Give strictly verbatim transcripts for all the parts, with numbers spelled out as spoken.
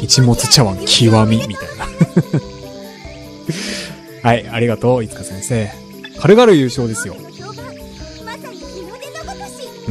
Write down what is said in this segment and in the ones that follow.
一物茶碗極みみたいな。はい、ありがとう、いつか先生。軽々優勝ですよ。うん。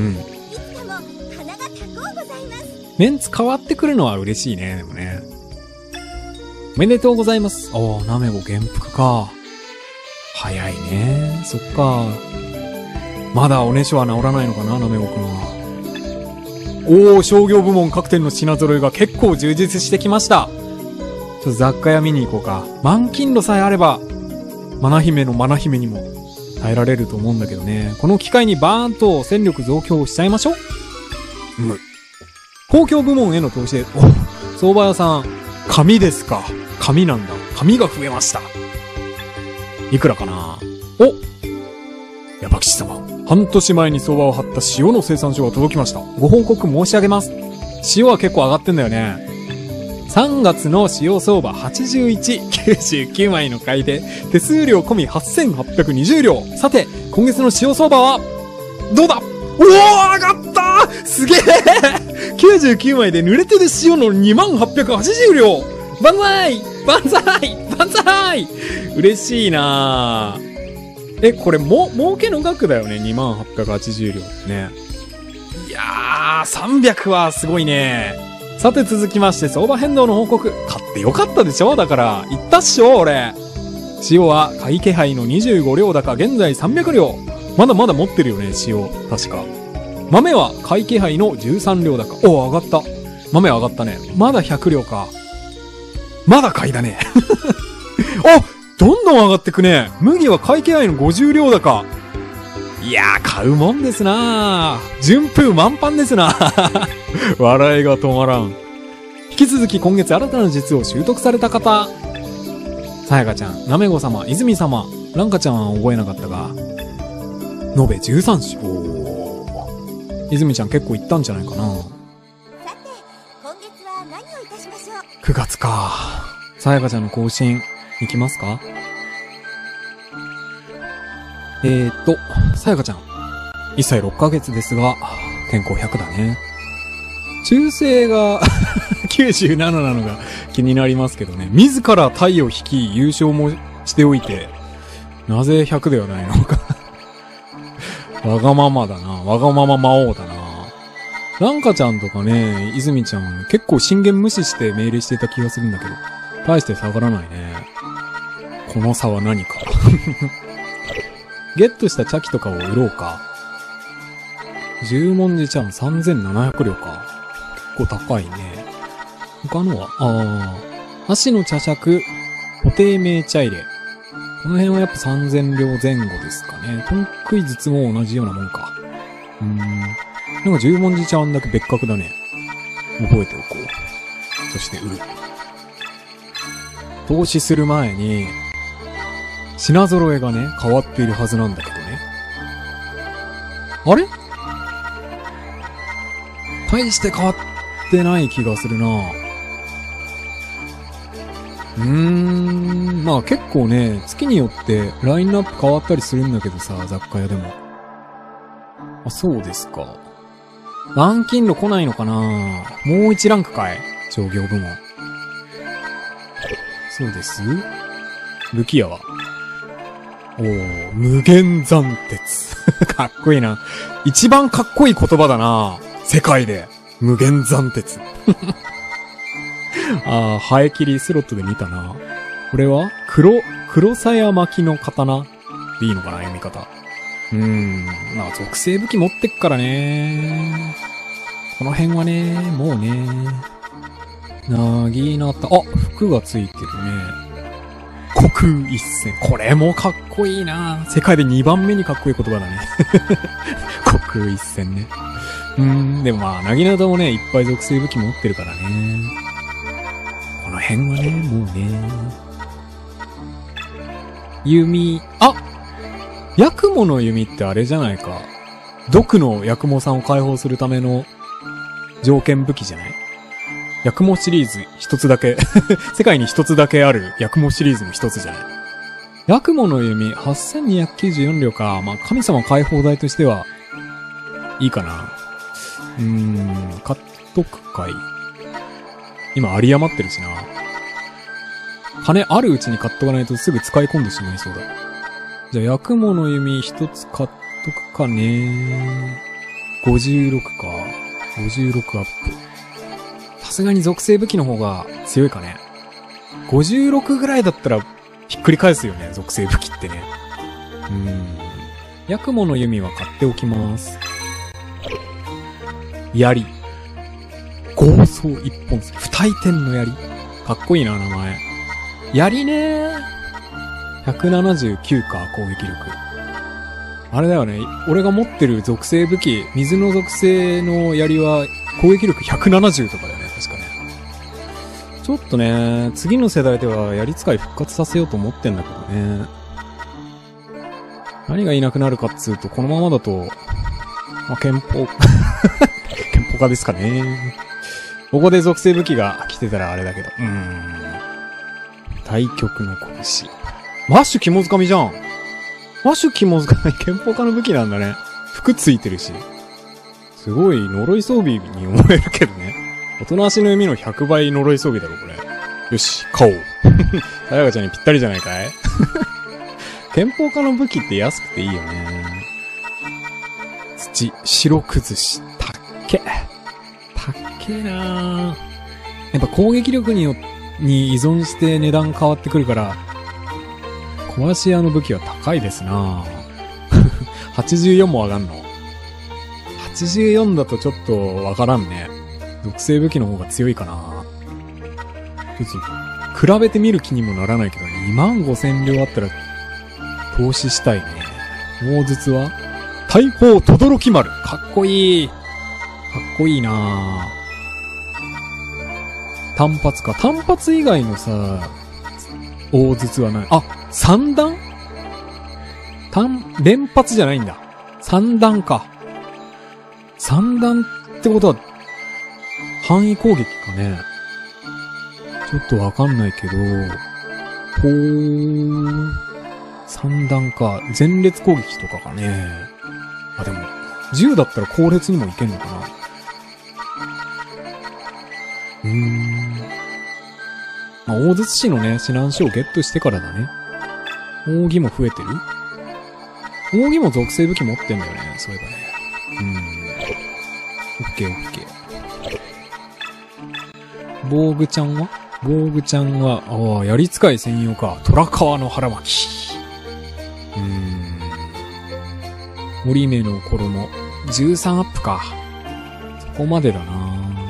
メンツ変わってくるのは嬉しいね、でもね。おめでとうございます。おー、なめご元服か。早いね。そっか。まだおねしょは治らないのかな、なめごくんは。おー、商業部門各店の品揃えが結構充実してきました。ちょっと雑貨屋見に行こうか。満勤路さえあれば、マナ姫のマナ姫にも耐えられると思うんだけどね。この機会にバーンと戦力増強しちゃいましょう。む。公共部門への投資で、お、相場屋さん、紙ですか。紙なんだ。紙が増えました。いくらかな。お、矢場吉様。半年前に相場を張った塩の生産書が届きました。ご報告申し上げます。塩は結構上がってんだよね。さんがつの塩相場はちじゅういち、きゅうじゅうきゅうまいの買いで、手数料込みはっせんはっぴゃくにじゅうりょう。さて、今月の塩相場は、どうだ。おー、上がったー、すげえ。きゅうじゅうきゅうまいで濡れてる塩のにまんはっぴゃくはちじゅうりょう。万歳万歳万歳。嬉しいなー。え、これも、儲けの額だよね。にまんはっぴゃくはちじゅうりょうってね。いやー、さんびゃくはすごいね。さて続きまして、相場変動の報告。買ってよかったでしょ。だから、言ったっしょ、俺。塩は買い気配のにじゅうごりょう高、現在さんびゃくりょう。まだまだ持ってるよね、塩。確か。豆は買い気配のじゅうさんりょう高。おー、上がった。豆上がったね。まだひゃくりょうか。まだ買いだね。お、どんどん上がってくね。麦は買い気配のごじゅうりょう高。いやー、買うもんですなー。順風満帆ですな。笑いが止まらん。引き続き今月新たな術を習得された方。さやかちゃん、なめご様、泉様、ランカちゃんは覚えなかったが、延べじゅうさんしゅ。おー。泉ちゃん結構いったんじゃないかな。さて、今月は何をいたしましょう。くがつか。さやかちゃんの更新、いきますか。えーっと、さやかちゃん。いっさいろっかげつですが、健康ひゃくだね。中性がきゅうじゅうなななのが気になりますけどね。自らタイを引き優勝もしておいて、なぜひゃくではないのか。わがままだな。わがまま魔王だな。ランカちゃんとかね、泉ちゃん結構進言無視して命令してた気がするんだけど、大して下がらないね。この差は何か。ゲットした茶器とかを売ろうか。十文字ちゃんさんぜんななひゃくりょうか。結構高いね。他のは、あー、足の茶杓、固定名茶入れ。この辺はやっぱさんぜんりょうぜん後ですかね。トンクイズツも同じようなもんか。うーん。なんか十文字茶碗だけ別格だね。覚えておこう。そして売る。投資する前に、品揃えがね、変わっているはずなんだけどね。あれ？大して変わってない気がするな。うーん、まあ結構ね、月によってラインナップ変わったりするんだけどさ、雑貨屋でも。あ、そうですか。満勤路来ないのかな？もう一ランクかい？商業部門。そうです。武器屋はおー、無限斬鉄。かっこいいな。一番かっこいい言葉だな。世界で。無限斬鉄。あー、生え切りスロットで見たな。これは黒、黒鞘巻きの刀でいいのかな、読み方。うーん、まあ属性武器持ってっからね。この辺はね、もうね。なぎなた、あ、服がついてるね。虚空一閃。これもかっこいいな。世界でにばんめにかっこいい言葉だね。虚空一閃ね。うーん、でもまあ、なぎなたもね、いっぱい属性武器持ってるからね。この辺はね、もうね。弓、あ！ヤクモの弓ってあれじゃないか。毒のヤクモさんを解放するための条件武器じゃない？ヤクモシリーズ一つだけ。世界に一つだけあるヤクモシリーズの一つじゃない。ヤクモの弓はっせんにひゃくきゅうじゅうよんりょうか。まあ、神様解放代としては、いいかな。うーん、買っとくかい。 今有り余ってるしな。金あるうちに買っとかないとすぐ使い込んでしまいそうだ。じゃあ、薬物の弓一つ買っとくかね。ごじゅうろくか。ごじゅうろくアップ。さすがに属性武器の方が強いかね。ごじゅうろくぐらいだったらひっくり返すよね、属性武器ってね。うーん。薬物の弓は買っておきます。槍。豪壮一本線。不対点の槍。かっこいいな、名前。槍ねー。ひゃくななじゅうきゅうか、攻撃力。あれだよね。俺が持ってる属性武器、水の属性の槍は攻撃力ひゃくななじゅうとかだよね、確かね。ちょっとね、次の世代では槍使い復活させようと思ってんだけどね。何がいなくなるかっつうと、このままだと、まあ、憲法、憲法家ですかね。ここで属性武器が来てたらあれだけど。うーん。対極の拳。マッシュ肝掴みじゃん。マッシュ肝掴み憲法家の武器なんだね。服ついてるし。すごい呪い装備に思えるけどね。おとなしの弓のひゃくばい呪い装備だろ、これ。よし、買おう。さやかちゃんにぴったりじゃないかい憲法家の武器って安くていいよね。土、白崩し、たっけ。たっけーなー。やっぱ攻撃力によって、に依存して値段変わってくるから、壊し屋の武器は高いですなぁ。はちじゅうよんも上がんの ?はちじゅうよん だとちょっとわからんね。属性武器の方が強いかな。ちょっと、比べてみる気にもならないけど、にまんごせんりょうあったら、投資したいね。大筒は大砲とどろき丸。かっこいい。かっこいいなぁ。単発か。単発以外のさ、大筒はない。あ、三段？単、連発じゃないんだ。三段か。三段ってことは、範囲攻撃かね。ちょっとわかんないけど、ほー、三段か。前列攻撃とかかね。あ、でも、銃だったら後列にもいけんのかな。うーん。まあ、大筒市のね、指南書をゲットしてからだね。扇も増えてる？扇も属性武器持ってんだよね、そういえばね。うーん。オッケーオッケー。防具ちゃんは防具ちゃんは、ああ、槍使い専用か。虎川の腹巻き。うーん。折り目の衣。じゅうさんアップか。そこまでだな。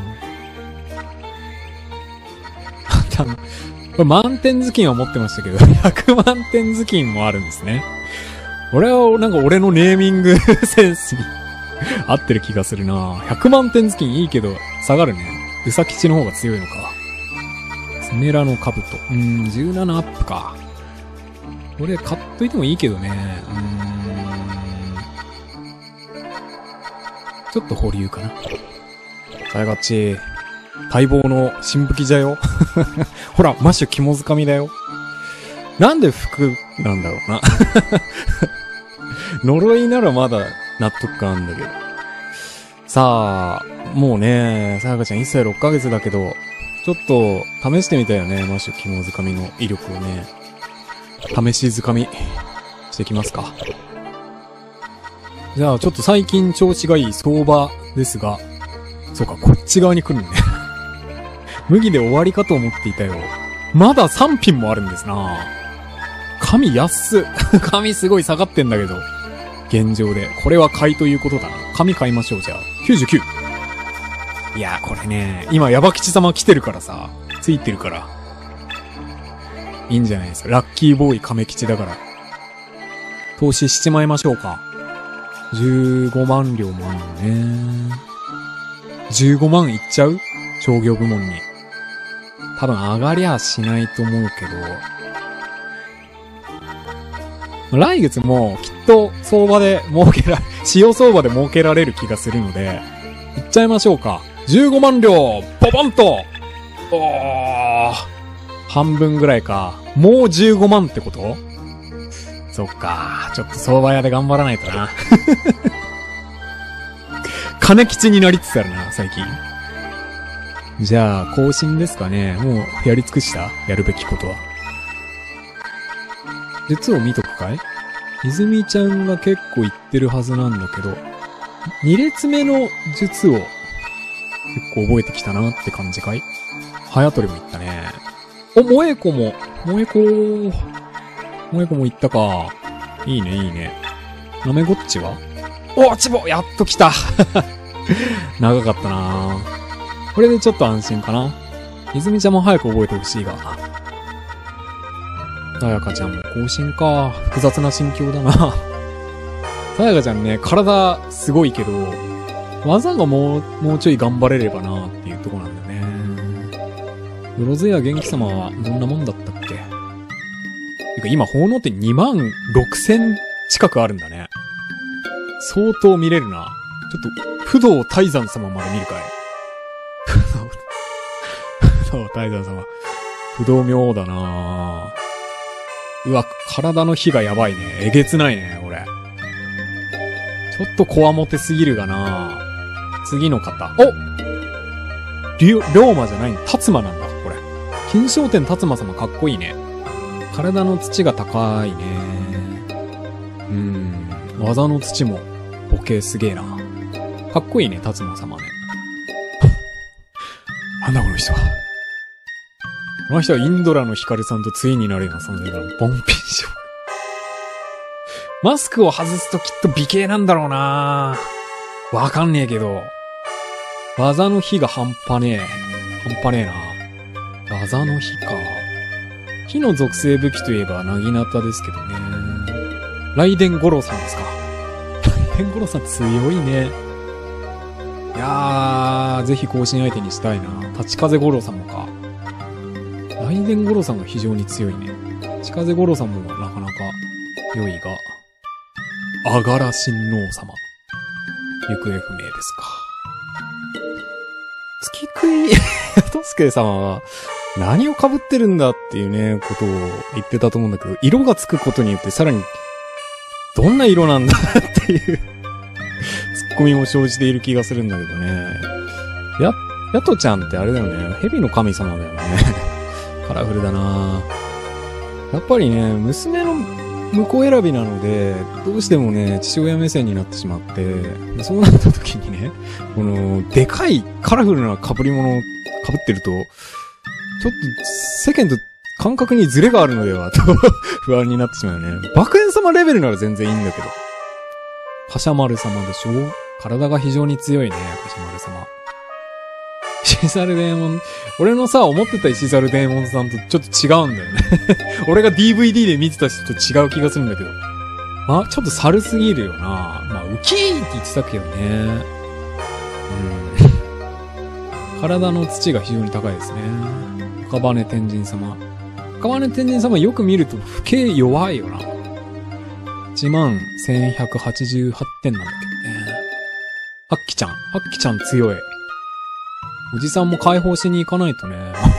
これ満点頭巾は持ってましたけど、ひゃくまんてん頭巾もあるんですね。俺は、なんか俺のネーミングセンスに合ってる気がするな。ひゃくまんてん頭巾いいけど、下がるね。うさ吉の方が強いのか。スメラの兜。うーん、じゅうななアップか。これ買っといてもいいけどね。うーん。ちょっと保留かな。さやがち。待望の新武器じゃよ。ほら、マッシュ肝掴みだよ。なんで服なんだろうな。呪いならまだ納得感あるんだけど。さあ、もうね、さやかちゃんいっさいろっかげつだけど、ちょっと試してみたよね、マッシュ肝掴みの威力をね。試し掴みしてきますか。じゃあちょっと最近調子がいい相場ですが、そうか、こっち側に来るね。麦で終わりかと思っていたよ。まださんピンもあるんですな。神安っ。神すごい下がってんだけど。現状で。これは買いということだな。神買いましょう、じゃあ。きゅうじゅうきゅう。いやー、これね、今、ヤバ吉様来てるからさ。ついてるから。いいんじゃないですか。ラッキーボーイ亀吉だから。投資しちまいましょうか。じゅうごまんりょうもあるのね。じゅうごまんいっちゃう？商業部門に。多分上がりゃしないと思うけど、来月もきっと相場で儲けられ、使用相場で儲けられる気がするので、いっちゃいましょうか。じゅうごまんりょうポポンとおー半分ぐらいか。もうじゅうごまんってこと？そっか。ちょっと相場屋で頑張らないとな。金吉になりつつあるな、最近。 じゃあ、更新ですかね。もう、やり尽くしたやるべきことは。術を見とくかい？泉ちゃんが結構言ってるはずなんだけど、二列目の術を結構覚えてきたなって感じかい？早取りも言ったね。お、萌え子も、萌え子、萌え子も言ったか。いいね、いいね。なめごっちは？お、チボやっと来た長かったな。これでちょっと安心かな。泉ちゃんも早く覚えてほしいが。さやかちゃんも更新か。複雑な心境だな。さやかちゃんね、体すごいけど、技がもう、もうちょい頑張れればなっていうとこなんだよね。よろずや元気様はどんなもんだったっけ？てか今、奉納ってにまんろくせん近くあるんだね。相当見れるな。ちょっと、不動大山様まで見るかい？不動大山様。不動明王だなぁ。うわ、体の火がやばいね。えげつないね、俺。ちょっとこわもてすぎるがな。次の方。お！りょ、龍馬じゃないの。達馬なんだ、これ。金賞天達馬様かっこいいね。体の土が高いね。うーん。技の土も、ボケすげえな。かっこいいね、達馬様ね。なんだこの人は。この人はインドラのヒカルさんとついになるような存在だ。ボンピン賞。マスクを外すときっと美形なんだろうな。わかんねえけど。技の火が半端ねえ。半端ねえな。技の火か。火の属性武器といえば、なぎなたですけどね。ライデンゴロさんですか。ライデンゴロさん強いね。いやー、ぜひ更新相手にしたいな。立ち風五郎さんもか。ライデン五郎さんが非常に強いね。立ち風五郎さんもなかなか良いが。あがら親王様。行方不明ですか。月食い、とすけ様は何を被ってるんだっていうね、ことを言ってたと思うんだけど、色がつくことによってさらに、どんな色なんだっていう。ツッコミも生じている気がするんだけどね。や、ヤトちゃんってあれだよね。蛇の神様だよね。カラフルだな。やっぱりね、娘の婿選びなので、どうしてもね、父親目線になってしまって、そうなった時にね、この、でかいカラフルな被り物を被ってると、ちょっと世間と感覚にズレがあるのではと不安になってしまうよね。爆炎様レベルなら全然いいんだけど。カシャマル様でしょ？体が非常に強いね、カシャマル様。石猿デーモン、俺のさ、思ってた石猿デーモンさんとちょっと違うんだよね。俺が ディーブイディー で見てた人と違う気がするんだけど。あ、ちょっと猿すぎるよな。まあ、ウキーって言ってたけどね。うん。体の土が非常に高いですね。赤羽天神様。赤羽天神様よく見ると、不景弱いよな。いちまんせんひゃくはちじゅうはちてんなんだけどね。ハッキちゃん。ハッキちゃん強い。おじさんも解放しに行かないとね。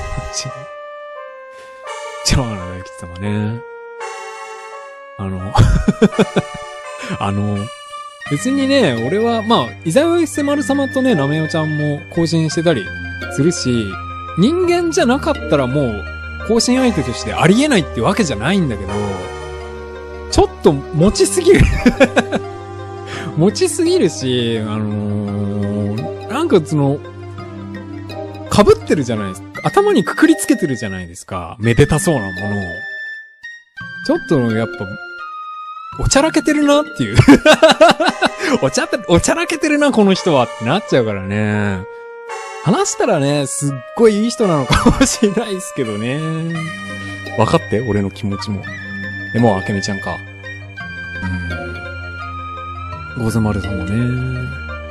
ちゃわな大吉様ね。あの、あの、別にね、俺は、まあ、伊沢伊勢丸様とね、なめおちゃんも更新してたりするし、人間じゃなかったらもう、更新相手としてありえないってわけじゃないんだけど、ちょっと持ちすぎる。持ちすぎるし、あのー、なんかその、被ってるじゃないですか。頭にくくりつけてるじゃないですか。めでたそうなものを。ちょっと、やっぱ、おちゃらけてるなっていう。おちゃって、おちゃらけてるな、この人はってなっちゃうからね。話したらね、すっごいいい人なのかもしれないですけどね。分かって、俺の気持ちも。でも、あけみちゃんか。うん。ごずまるさんもね。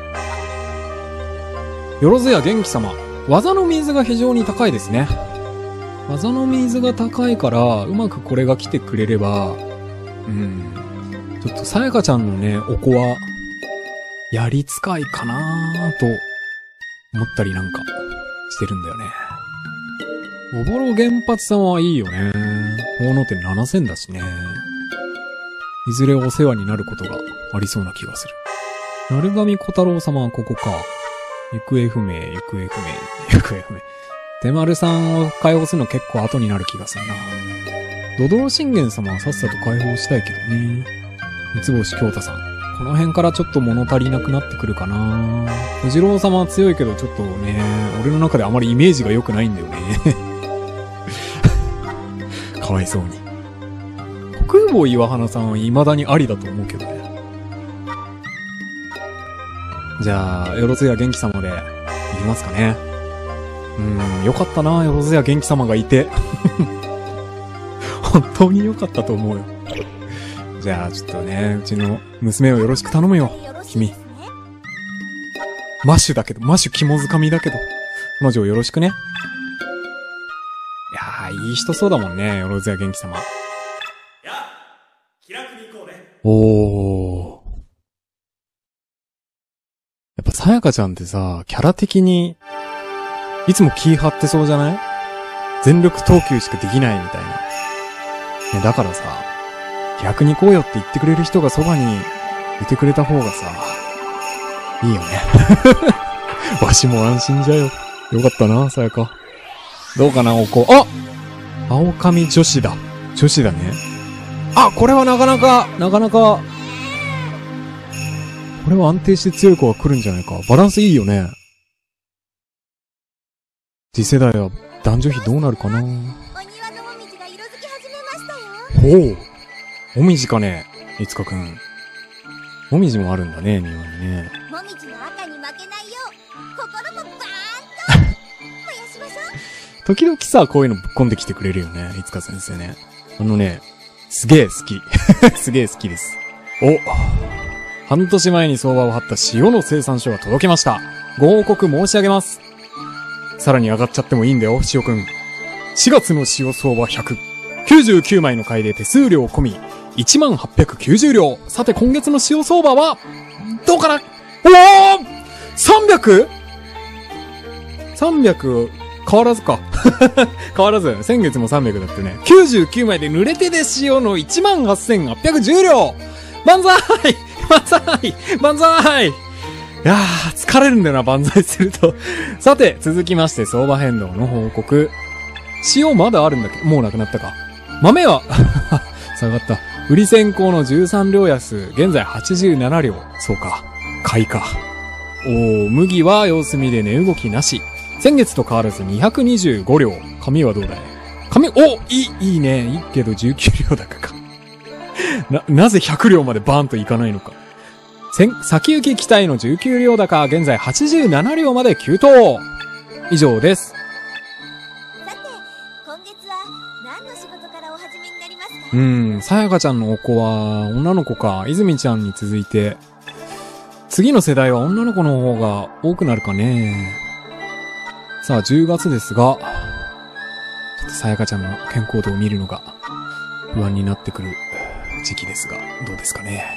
よろずや元気様。技の水が非常に高いですね。技の水が高いから、うまくこれが来てくれれば、うん。ちょっとさやかちゃんのね、お子は、やり使いかなーと、思ったりなんか、してるんだよね。おぼろ原発さんはいいよね。奉納点ななせんだしね。いずれお世話になることがありそうな気がする。鳴神小太郎様はここか。 行方不明、行方不明、行方不明。手丸さんを解放するの結構後になる気がするな。ドドロ信玄様はさっさと解放したいけどね。三つ星京太さん。この辺からちょっと物足りなくなってくるかな。おじろう様は強いけどちょっとね、俺の中であまりイメージが良くないんだよね。かわいそうに。国防岩花さんは未だにありだと思うけどね。じゃあ、よろずや元気様で、いきますかね。うーん、よかったな、よろずや元気様がいて。本当によかったと思うよ。じゃあ、ちょっとね、うちの娘をよろしく頼むよ、君。マッシュだけど、マッシュ肝づかみだけど、彼女をよろしくね。いやー、いい人そうだもんね、よろずや元気様。 やあ、気楽に行こうね。 おー。やっぱさやかちゃんってさ、キャラ的に、いつも気張ってそうじゃない？全力投球しかできないみたいな。ね、だからさ、気楽に行こうよって言ってくれる人がそばにいてくれた方がさ、いいよね。わしも安心じゃよ。よかったな、さやか。どうかな、おこ。あ！青髪女子だ。女子だね。あ、これはなかなか、なかなか、これは安定して強い子が来るんじゃないか。バランスいいよね。次世代は男女比どうなるかな。お庭のもみじが色づき始めましたよ。ほう。もみじかね、いつかくん。もみじもあるんだね、庭にね。もみじの赤に負けないよう、心もバーンと燃やしましょう。時々さ、こういうのぶっ込んできてくれるよね、いつか先生ね。あのね、すげえ好き。すげえ好きです。お。半年前に相場を張った塩の生産書が届きました。ご報告申し上げます。さらに上がっちゃってもいいんだよ、塩くん。しがつの塩相場ひゃく。きゅうじゅうきゅうまいの買いで手数料込み、いちまんはっぴゃくきゅうじゅうりょう。さて今月の塩相場は、どうかな？おー !さんびゃく?さんびゃく、変わらずか。変わらず。先月もさんびゃくだってね。きゅうじゅうきゅうまいで濡れてで塩のいちまんはっせんはっぴゃくじゅうりょう。万歳万歳万歳いやー、疲れるんだよな、万歳すると。さて、続きまして、相場変動の報告。塩まだあるんだけど、もうなくなったか。豆は、下がった。売り先行のじゅうさんりょう安、現在はちじゅうななりょう。そうか。買いか。おー、麦は様子見で値動きなし。先月と変わらずにひゃくにじゅうごりょう。紙はどうだい？紙、おいい、いいね。いいけどじゅうきゅうりょう高か。な、なぜひゃくりょうまでバーンといかないのか。先行き期待のじゅうきゅうりょう高、現在はちじゅうななりょうまで急騰。以上です。 さて、今月は何の仕事からお始めになりますか？ うーん、さやかちゃんのお子は女の子か、泉ちゃんに続いて、次の世代は女の子の方が多くなるかね。さあ、じゅうがつですが、ちょっとさやかちゃんの健康度を見るのが不安になってくる時期ですが、どうですかね。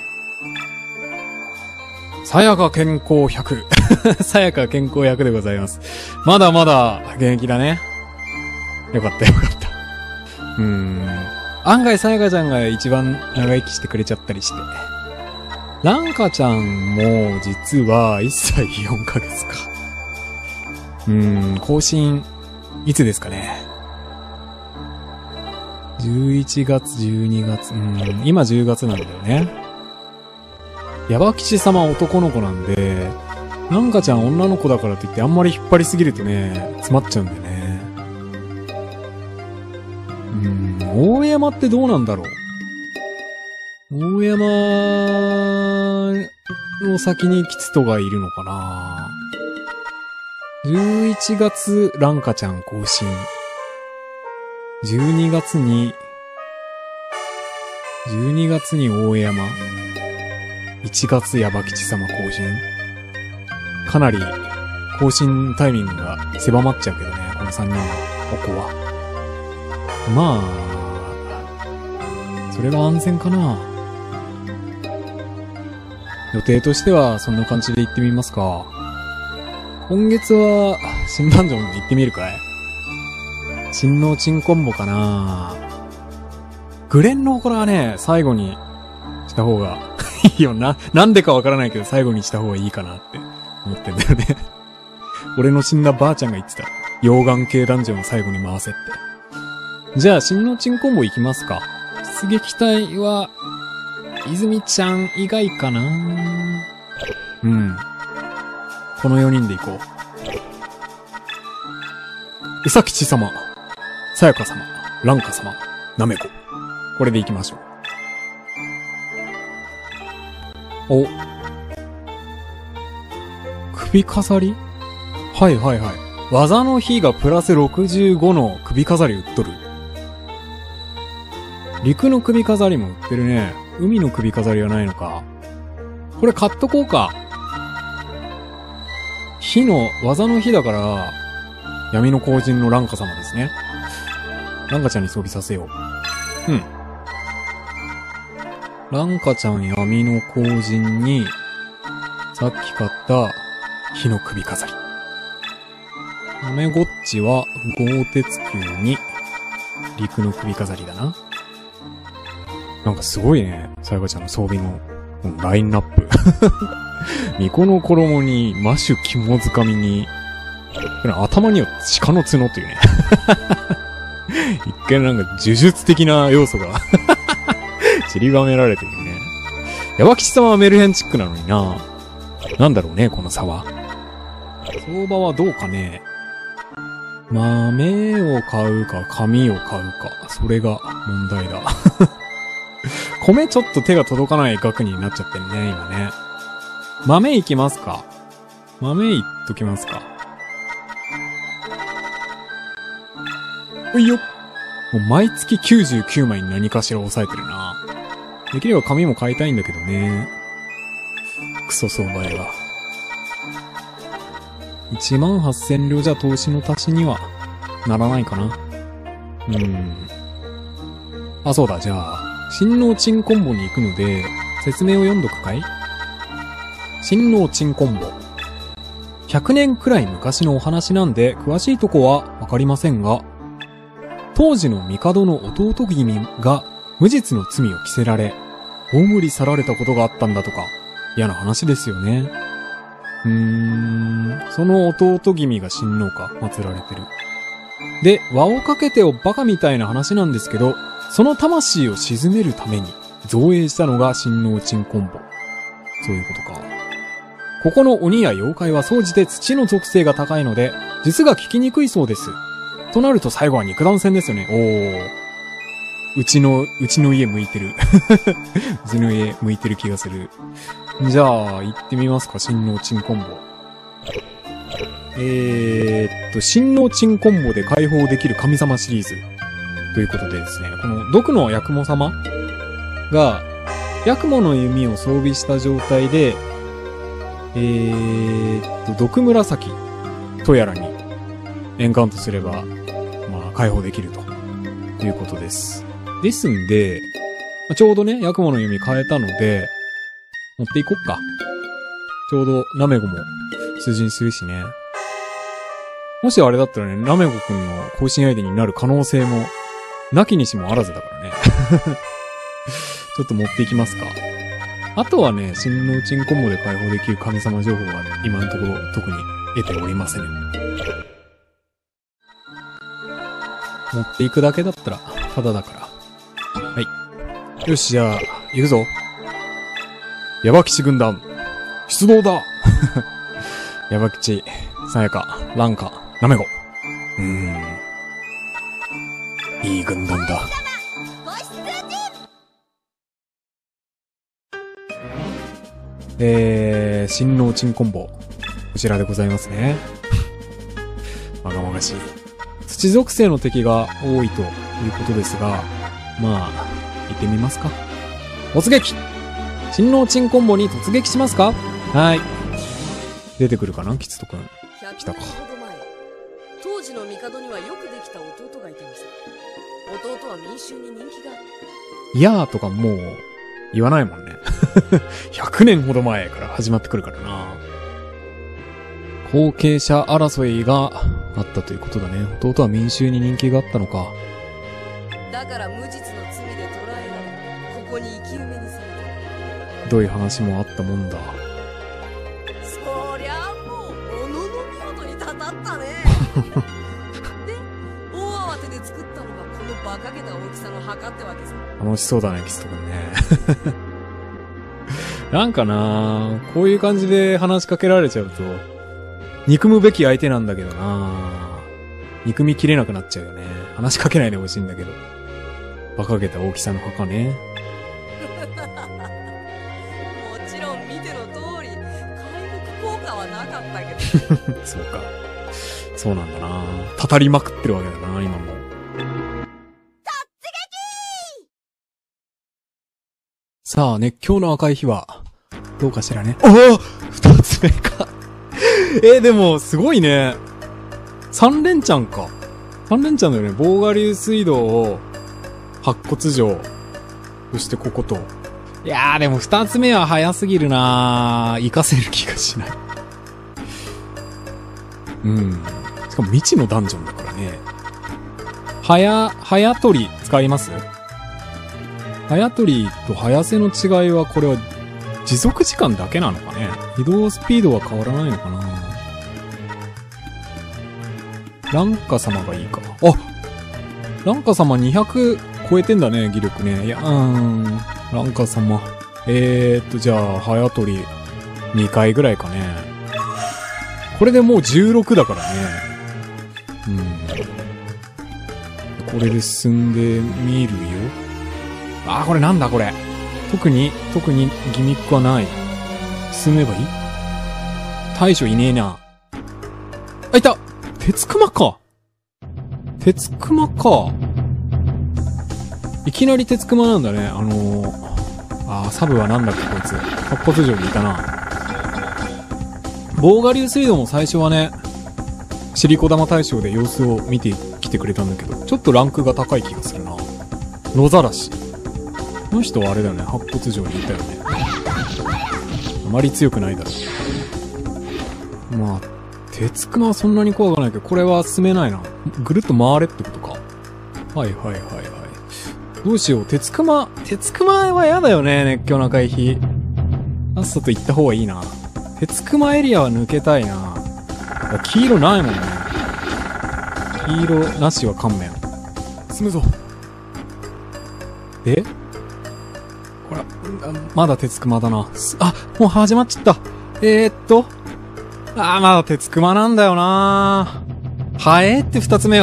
さやか健康ひゃく。さやか健康ひゃくでございます。まだまだ現役だね。よかったよかった。うーん。案外さやかちゃんが一番長生きしてくれちゃったりして。ランカちゃんも実はいっさいよんかげつか。うーん、更新、いつですかね。じゅういちがつ、じゅうにがつ、うーん、今じゅうがつなんだよね。ヤバ吉様男の子なんで、ランカちゃん女の子だからといってあんまり引っ張りすぎるとね、詰まっちゃうんだよね。うーん、大山ってどうなんだろう。大山の先に吉人がいるのかな。じゅういちがつ、ランカちゃん更新。じゅうにがつに、じゅうにがつに大山。いちがつヤバ吉様更新。かなり更新タイミングが狭まっちゃうけどね、このさんにんのお子は。まあ、それが安全かな。予定としてはそんな感じで行ってみますか。今月は新バンジョン行ってみるかい。新のチンコンボかな。グレンローからね、最後にした方がいいよな。なんでかわからないけど最後にした方がいいかなって思ってんだよね。 俺の死んだばあちゃんが言ってた。溶岩系ダンジョンを最後に回せって。じゃあ、新のチンコンボ行きますか。出撃隊は、泉ちゃん以外かな。うん。このよにんで行こう。うさきち様、さやか様、ランカ様、なめこ。これで行きましょう。お。首飾り？はいはいはい。技の火がプラスろくじゅうごの首飾り売っとる。陸の首飾りも売ってるね。海の首飾りはないのか。これ買っとこうか。火の、技の火だから、闇の後人のランカ様ですね。ランカちゃんに装備させよう。うん。ランカちゃん闇の後人に、さっき買った火の首飾り。アメゴッチは豪鉄球に陸の首飾りだな。なんかすごいね、さやかちゃんの装備のラインナップ。巫女の衣にマシュ肝づかみに、頭には鹿の角というね。一見なんか呪術的な要素が散りばめられてるね。ヤバ吉様はメルヘンチックなのにな。なんだろうね、この差は。相場はどうかね。豆を買うか、紙を買うか。それが問題だ。米ちょっと手が届かない額になっちゃってるね、今ね。豆いきますか。豆いっときますか。ほいよ。もう毎月きゅうじゅうきゅうまいに何かしら抑えてるな。できれば紙も買いたいんだけどね。クソ相場や。いちまんはっせん両じゃ投資の足しにはならないかな。うーん。あ、そうだ、じゃあ、新農鎮コンボに行くので、説明を読んどくかい？新農鎮コンボ。ひゃくねんくらい昔のお話なんで、詳しいとこはわかりませんが、当時の帝の弟君が無実の罪を着せられ、葬り去られたことがあったんだとか、嫌な話ですよね。うーん、その弟君が親王か、祀られてる。で、輪をかけてをバカみたいな話なんですけど、その魂を鎮めるために造営したのが新農鎮コンボ。そういうことか。ここの鬼や妖怪は総じて土の属性が高いので、術が効きにくいそうです。となると最後は肉弾戦ですよね。おー。うちの、うちの家向いてる。うちの家向いてる気がする。じゃあ、行ってみますか、新農鎮コンボ。えーっと、新農鎮コンボで解放できる神様シリーズ。ということでですね、この毒のヤクモ様が、ヤクモの弓を装備した状態で、えーっと、毒紫とやらにエンカウントすれば、まあ、解放できるということです。ですんで、ちょうどね、ヤクモの弓変えたので、持っていこっか。ちょうど、ナメゴも出陣するしね。もしあれだったらね、ナメゴくんの交信相手になる可能性も、なきにしもあらずだからね。ちょっと持っていきますか。あとはね、新農鎮コンボで解放できる神様情報は今のところ特に得ておりません。持っていくだけだったら、ただだから。はい。よし、じゃあ、行くぞ。ヤバ吉軍団、出動だ。ヤバ吉、さやか、ランカ、ナメゴ。うーん。いい軍団だ。えー、新農鎮コンボ。こちらでございますね。まがまがしい。土属性の敵が多いということですが、まあ、行ってみますか。突撃！新農鎮コンボに突撃しますか？はい。出てくるかな、キツトくん。来たか。 当時の帝にはよくできた弟がいたのさ。弟は民衆に人気がある。 いやーとかもう、言わないもんね。ひゃくねんほど前から始まってくるからな。後継者争いがあったということだね。弟は民衆に人気があったのか。 だから無実の罪で捕らえられ、ここに生き埋めにされた。 どういう話もあったもんだ。 そりゃあもう、ものの見事に戦大慌てで作ったのがこの馬鹿げた大きさの墓ってわけさ。 楽しそうだね、キスト君ね。なんかなこういう感じで話しかけられちゃうと、憎むべき相手なんだけどな憎みきれなくなっちゃうよね。話しかけないでほしいんだけど。馬鹿げた大きさの墓ね。 もちろん見ての通り、回復効果はなかったけど。 そうか。そうなんだなたたりまくってるわけだな今も。さあ、熱狂の赤い日は、どうかしらね。おお二つ目か。えー、でも、すごいね。三連チャンか。三連チャンだよね。ボーガ流水道を、白骨城。そしてここと。いやー、でも二つ目は早すぎるなー。活かせる気がしない。うん。しかも未知のダンジョンだからね。早、早取り使います？早取りと早瀬の違いは、これは持続時間だけなのかね。移動スピードは変わらないのかな。ランカ様がいいか。あ、ランカ様にひゃく超えてんだね、技力ね。いや、うーん。ランカ様。えーっと、じゃあ、早取りにかいぐらいかね。これでもうじゅうろくだからね。うん。これで進んでみるよ。あー、これなんだこれ。特に、特にギミックはない。進めばいい？大将いねえな。あ、いた！鉄熊か。鉄熊か。いきなり鉄熊なんだね。あのー、あー、サブはなんだっけこいつ。白骨城にいたな。ボーガ流水道も最初はね、シリコ玉大将で様子を見てきてくれたんだけど、ちょっとランクが高い気がするな。野ざらし。この人はあれだよね、白骨城にいたよね。あまり強くないだろう。まあ、鉄熊はそんなに怖くないけど、これは進めないな。ぐるっと回れってことか。はいはいはいはい。どうしよう、鉄熊、鉄熊は嫌だよね、熱狂の赤い日。さっさと行った方がいいな。鉄熊エリアは抜けたいな。黄色ないもんね。黄色なしは勘弁。進むぞ。え？ほら、まだ鉄熊だな。あ、もう始まっちゃった。えー、っと。あー、まだ鉄熊なんだよな。はえーって二つ目は。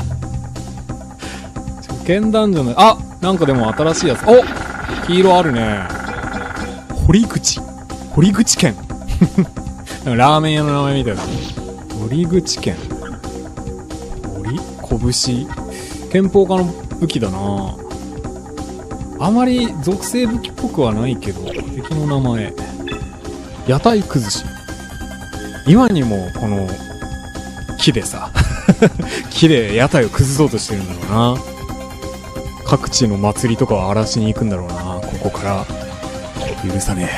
初見ダンジョンの、あ、なんかでも新しいやつ。お！黄色あるね。堀口。堀口県。なんかラーメン屋の名前みたいな。堀口県。堀？拳？憲法家の武器だな。あまり属性武器っぽくはないけど、敵の名前。屋台崩し。今にもこの木でさ、木で屋台を崩そうとしてるんだろうな。各地の祭りとかを荒らしに行くんだろうな、ここから。許さね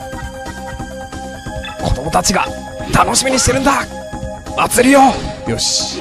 え。子供たちが楽しみにしてるんだ祭りよ。よし。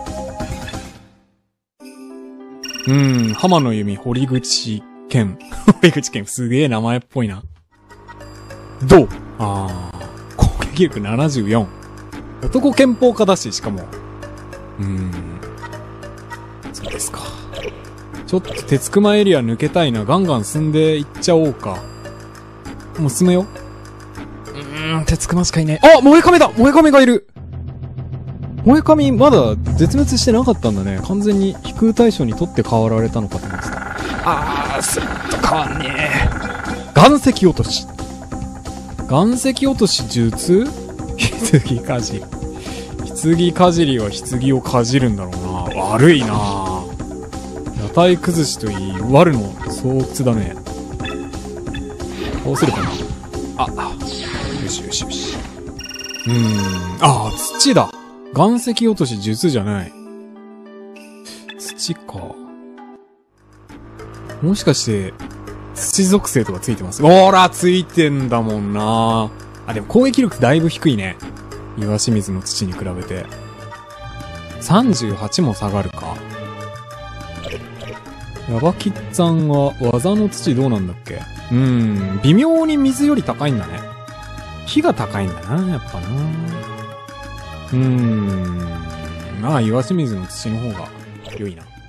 うーん、浜の弓、堀口県。堀口県、すげえ名前っぽいな。どう？あー、攻撃力ななじゅうよん。男憲法家だし、しかも。うーん。そうですか。ちょっと鉄熊エリア抜けたいな。ガンガン進んでいっちゃおうか。もう進めよ。うーん、鉄熊しかいねえ。あ、萌え亀だ！萌え亀がいる！萌え亀まだ絶滅してなかったんだね。完全に飛空大将にとって変わられたのかと思ってた。あー、すっと変わんねえ。岩石落とし。岩石落とし術？棺かじり。棺かじりは棺をかじるんだろうな。悪いな。屋台崩しといい、悪の巣窟だね。倒せるかなあ、よしよしよし。うーん、あー、土だ。岩石落とし術じゃない。土か。もしかして、土属性とかついてます？ほら、ついてんだもんな。あ、でも攻撃力だいぶ低いね。岩清水の土に比べて。さんじゅうはちも下がるか。ヤバキッツァンは技の土どうなんだっけ？うーん、微妙に水より高いんだね。火が高いんだな、やっぱな。うーん、 な。岩清水の土の方が良いな。